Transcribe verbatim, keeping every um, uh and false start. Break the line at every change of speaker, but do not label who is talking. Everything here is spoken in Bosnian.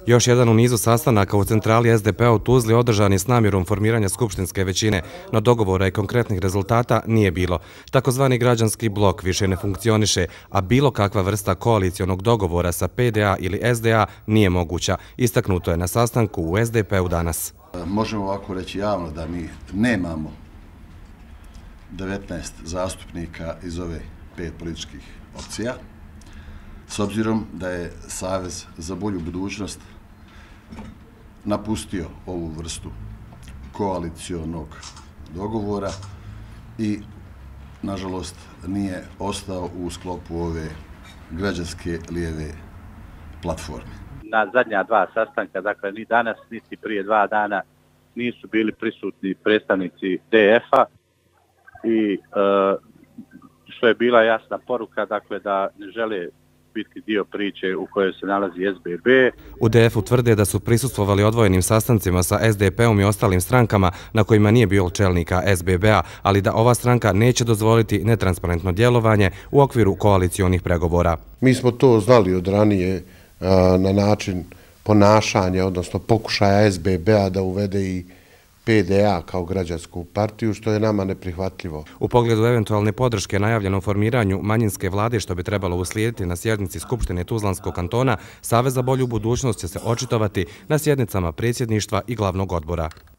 Još jedan u nizu sastanaka u centrali es de pe-a u Tuzli održan je s namjerom formiranja skupštinske većine, no dogovora i konkretnih rezultata nije bilo. Takozvani građanski blok više ne funkcioniše, a bilo kakva vrsta koalicionog dogovora sa pe de a ili es de a nije moguća, istaknuto je na sastanku u es de pe-u danas.
Možemo ovako reći javno da mi nemamo devetnaest zastupnika iz ove pet političkih opcija, s obzirom da je Savez za bolju budućnost napustio ovu vrstu koalicionog dogovora i, nažalost, nije ostao u sklopu ove građanske lijeve platforme.
Na zadnja dva sastanka, dakle ni danas, niti prije dva dana, nisu bili prisutni predstavnici de ef-a i e, što je bila jasna poruka, dakle da ne žele biti dio priče u kojoj se nalazi es be be.
U de ef-u tvrde da su prisustvovali odvojenim sastancima sa es de pe-om i ostalim strankama na kojima nije bilo čelnika es be be-a, ali da ova stranka neće dozvoliti netransparentno djelovanje u okviru koalicionih pregovora.
Mi smo to znali od ranije na način ponašanja, odnosno pokušaja es be be-a da uvede i pe de a kao građansku partiju, što je nama neprihvatljivo.
U pogledu eventualne podrške najavljenom formiranju manjinske vlade, što bi trebalo uslijediti na sjednici Skupštine Tuzlanskog kantona, Savez za bolju budućnost će se očitovati na sjednicama predsjedništva i glavnog odbora.